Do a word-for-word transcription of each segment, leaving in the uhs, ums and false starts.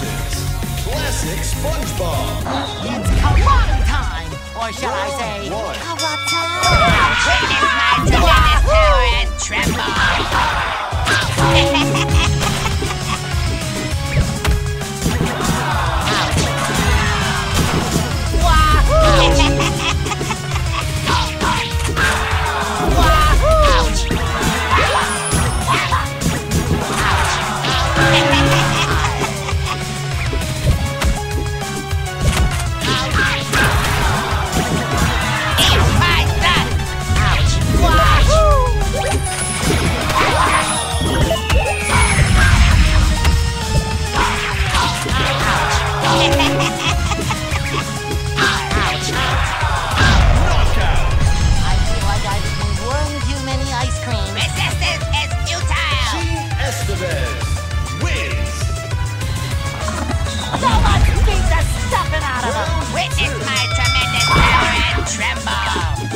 versus Classic SpongeBob. It's karate time! Or shall I say, One. karate? Witness my tremendous power and tremble! Sheen Estevez wins. So much pizza stuffing out of them! Witness my tremendous power and tremble!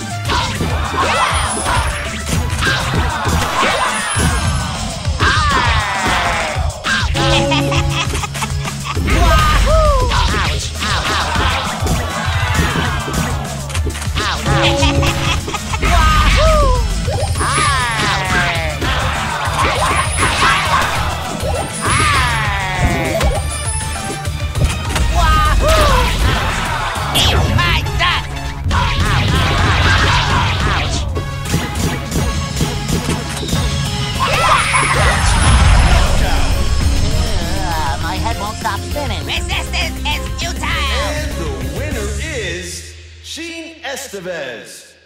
My head won't stop spinning. Resistance is futile! And the winner is Sheen Estevez.